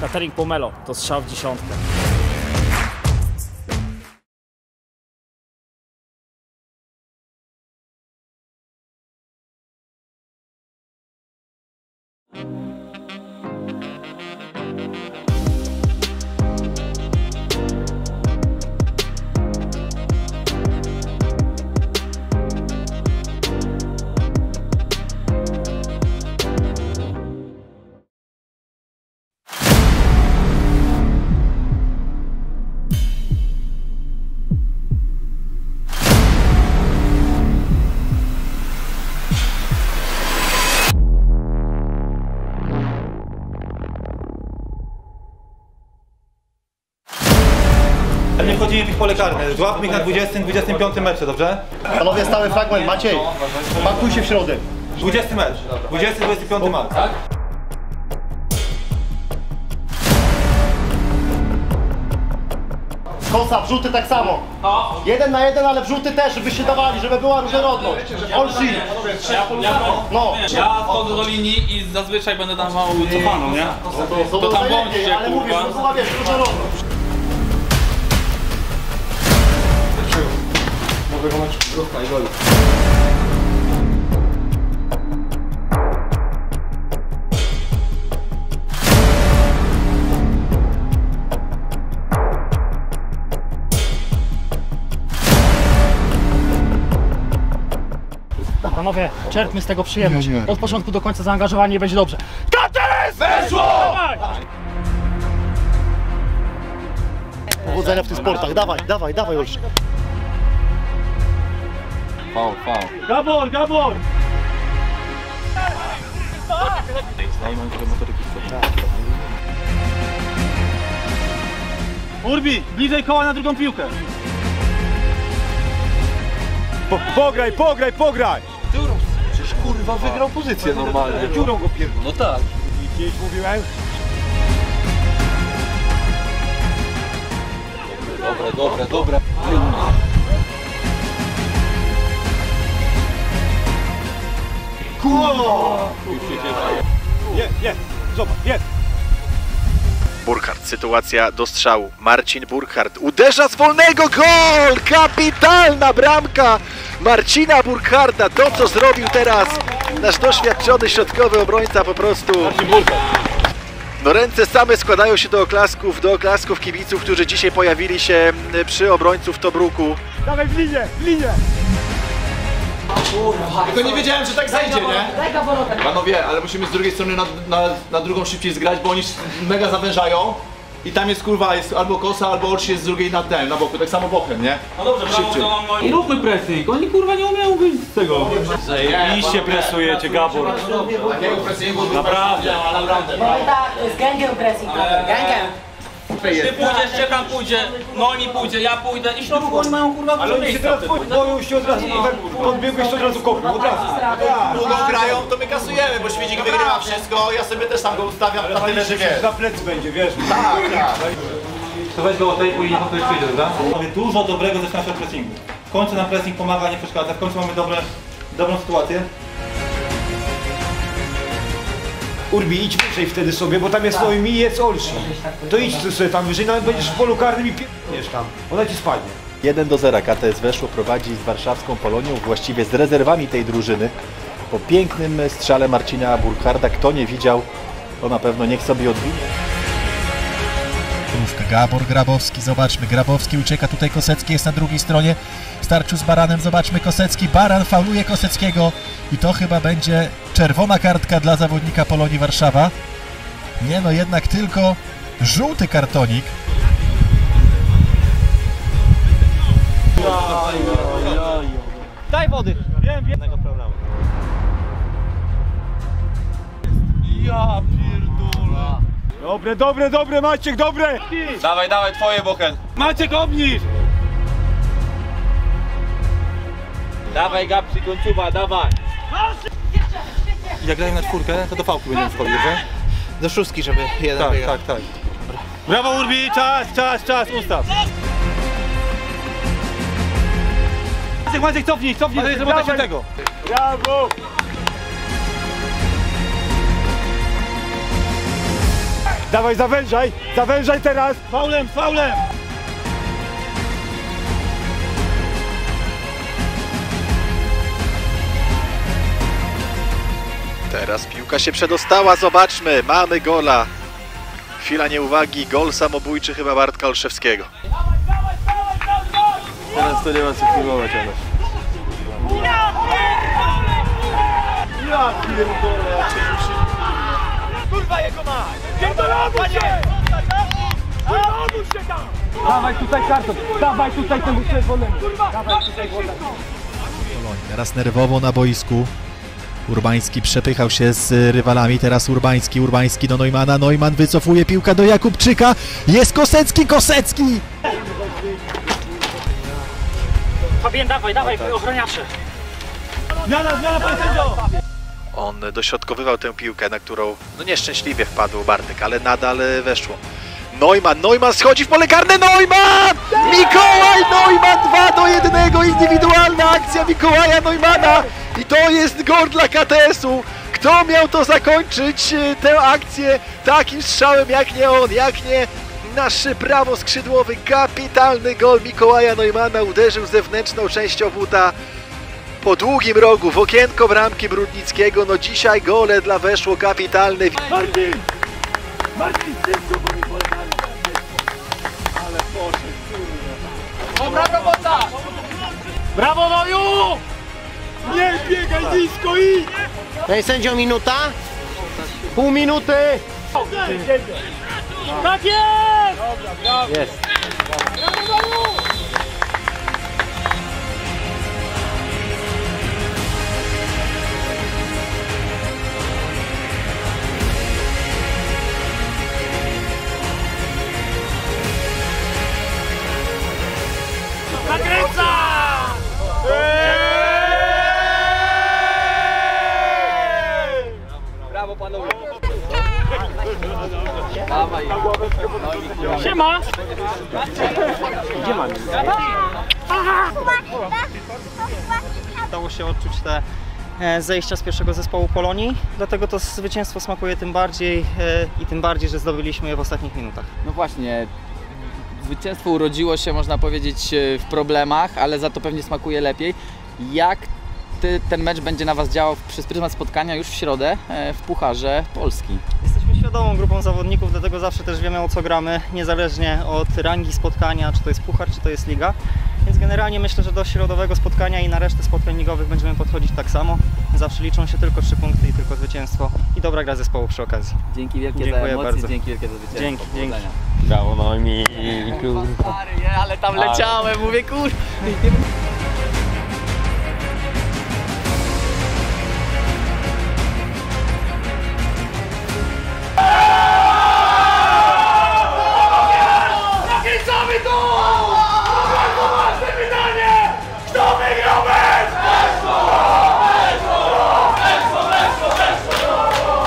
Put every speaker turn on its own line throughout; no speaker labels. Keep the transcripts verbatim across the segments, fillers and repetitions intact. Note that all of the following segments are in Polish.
Catering Pomelo to strzał w dziesiątkę.
Nie wchodzimy w ich pole karne. Złapmy ich na dwudziestym, dwudziestym piątym metrze, dobrze?
Panowie, stały fragment, Maciej. Pakuj się w środek.
dwudziesty mecz. dwudziesty, dwudziesty piąty marca. Tak?
Kosa, wrzuty tak samo. Jeden na jeden, ale wrzuty też, żeby się dawali, żeby była różnorodność. Olszy. No.
Ja wchodzę do linii i zazwyczaj będę dawał cofaną, nie?
To,
to tam bądźcie,
ale mówisz,
kurwa.
że była, wiesz, różnorodność.
Panowie, czerpmy z tego przyjemność. Od początku do końca zaangażowanie i będzie dobrze. Kates! Weszło!
Powodzenia w tych sportach, dawaj, dawaj, dawaj, Olszy.
Faul, faul.
Gabor, Gabor!
Urbi, bliżej koła na drugą piłkę.
Po, pograj, pograj, pograj!
Przecież kurwa wygrał pozycję normalnie.
Dziurą go pierdolę.
No tak.
Gdzieś mówiłem?
Dobre, dobre, dobre.
Kurwa! Jest, jest, zobacz, jest!
Burkhardt, sytuacja do strzału. Marcin Burkhardt uderza z wolnego, gol! Kapitalna bramka Marcina Burkhardta. To, co zrobił teraz nasz doświadczony środkowy obrońca, po prostu... No ręce same składają się do oklasków, do oklasków kibiców, którzy dzisiaj pojawili się przy obrońców Tobruku.
Dawaj w linię, w linię!
Tylko nie wiedziałem, że tak zajdzie, nie? Panowie, ale musimy z drugiej strony na, na, na drugą szybciej zgrać, bo oni mega zawężają. I tam jest kurwa, jest albo Kosa, albo Olszy jest z drugiej na ten, na boku, tak samo bokiem, nie?
No dobrze, szybciej. I róbmy pressing, oni kurwa nie umieją wyjść z tego.
Iście presujecie, Gabor.
Takiego pressingu
Naprawdę.
naprawdę.
No i tak, z gangiem pressing, gangiem.
Ty pójdziesz, Czekan pójdzie, Noni pójdzie, ja pójdę i środku oni mają kurwa
Ale
dużo
oni się
miejsca.
teraz boją się od razu, podbiegłeś się od razu kopił, od razu.
Długo grają, to my kasujemy, bo Świdzik wygrywa wszystko, ja sobie też tam go ustawiam na tyle, że wiesz.
Na plecy będzie, wiesz.
Tak, tak.
To weź go o tej i potem przyjdzie, prawda? Mamy dużo dobrego zaczyna się od pressingu. W końcu nam pressing pomaga, nie przeszkadza, w końcu mamy dobre, dobrą sytuację.
Urbi, idź wyżej wtedy sobie, bo tam jest Noemi i jest Olszy. To idź sobie tam wyżej, nawet będziesz w polu karnym i pierdolisz tam. Ona ci spadnie.
jeden do zera K T S weszło, prowadzi z warszawską Polonią, właściwie z rezerwami tej drużyny. Po pięknym strzale Marcina Burkhardta, kto nie widział, to na pewno niech sobie odwinie.
Gabor Grabowski, zobaczmy, Grabowski ucieka, tutaj Kosecki jest na drugiej stronie, w starciu z Baranem, zobaczmy, Kosecki, Baran fauluje Koseckiego i to chyba będzie czerwona kartka dla zawodnika Polonii Warszawa. Nie no, jednak tylko żółty kartonik.
Daj wody!
Wiem, wiem. problemu.
Ja pierdolę. Dobre, dobre, dobre, Maciek, dobre!
Dawaj, dawaj, twoje Bochen.
Maciek, obniż!
Dawaj Gabsi, końcówa, dawaj.
Jak grajemy na czwórkę, to do fałki będziemy wchodzić, że?
Do szóstki, żeby jeden
Tak,
wygrał.
tak, tak. Brawo Urbi, czas, czas, czas, ustaw. Maciek, Maciek, cofnij, cofnij, to jest robota świętego.
Brawo! Dawaj, zawężaj, zawężaj teraz.
Faulem, faulem!
Teraz piłka się przedostała, zobaczmy, mamy gola. Chwila nieuwagi, gol samobójczy chyba Bartka Olszewskiego.
Teraz to nie ma co filmować, ale.
Ja pierdolę.
Kurwa jego ma! Pierdolamy się! Pierdolamy się tam!
Dawaj tutaj karton, dawaj tutaj ten czerwonemu. Dawaj tutaj wodę.
Teraz nerwowo na boisku. Urbański przepychał się z rywalami, teraz Urbański, Urbański do Neumana, Neumann wycofuje piłkę do Jakubczyka, jest Kosecki, Kosecki!
Fabian, dawaj, dawaj, ochroniacze.
Zmiana, zmiana, panie sędzio!
On dośrodkowywał tę piłkę, na którą no nieszczęśliwie wpadł Bartek, ale nadal weszło. Neumann, Neumann schodzi w pole karne, Neumann! Mikołaj Neumann dwa do jednego, indywidualna akcja Mikołaja Neumana i to jest gol dla K T S-u. Kto miał to zakończyć, tę akcję takim strzałem jak nie on, jak nie nasz prawoskrzydłowy, kapitalny gol Mikołaja Neumana, uderzył zewnętrzną częścią buta po długim rogu w okienko bramki Brudnickiego. No dzisiaj gole dla Weszło kapitalne.
Marcin! Marcin, szybko, bo mi polegamy! Ale poszedł, kurwa.
Dobra robota!
Brawo, Noju!
Nie biegaj nisko i...
Panie sędzio, minuta? Pół minuty!
Tak jest!
Jest.
Nakręca!
Brawo panowie!
Siema!
Udało się odczuć te e, zejścia z pierwszego zespołu Polonii, dlatego to zwycięstwo smakuje tym bardziej e, i tym bardziej, że zdobyliśmy je w ostatnich minutach.
No właśnie, zwycięstwo urodziło się, można powiedzieć, w problemach, ale za to pewnie smakuje lepiej. Jak ty, ten mecz będzie na Was działał przez pryzmat spotkania już w środę e, w Pucharze Polski?
Jesteśmy świadomą grupą zawodników, dlatego zawsze też wiemy, o co gramy, niezależnie od rangi spotkania, czy to jest puchar, czy to jest liga. Więc generalnie myślę, że do środowego spotkania i na resztę spotkań ligowych będziemy podchodzić tak samo. Zawsze liczą się tylko trzy punkty i tylko zwycięstwo i dobra gra zespołu przy okazji.
Dzięki wielkie
Dziękuję
za emocje,
bardzo.
dzięki wielkie za zwycięstwo.
Dzięki, dzięki.
Powodzenia.
Brawo, no mi
Stary, nie, ale tam leciałem, mówię kur...
Nakręcamy to! Bardzo ważne pytanie! Kto wygrał mecz? Weszło! Weszło! Weszło! Weszło! Weszło!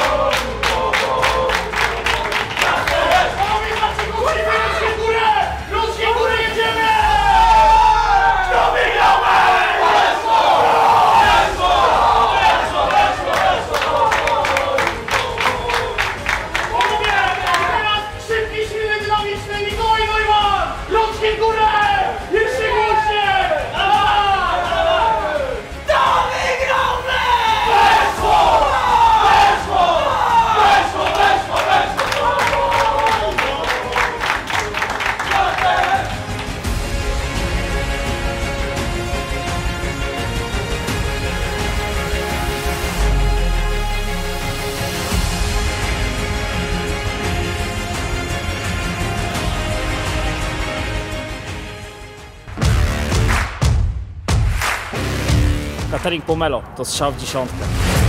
Panowie, dlaczego musimy ruszcie górę? Ruszcie górę, jedziemy! Kto wygrał mecz? Weszło! Weszło! Weszło! Weszło! Weszło! Panowie, teraz szybki, silny, dynamiczny Mikołaj Neumann! Rączki w górę! Jeszcze głośniej! Dawaj! Dawaj! Kto wygrał mecz? Weszło! Weszło! Weszło! Weszło! Weszło!
Catering Pomelo, to strzał w dziesiątkę.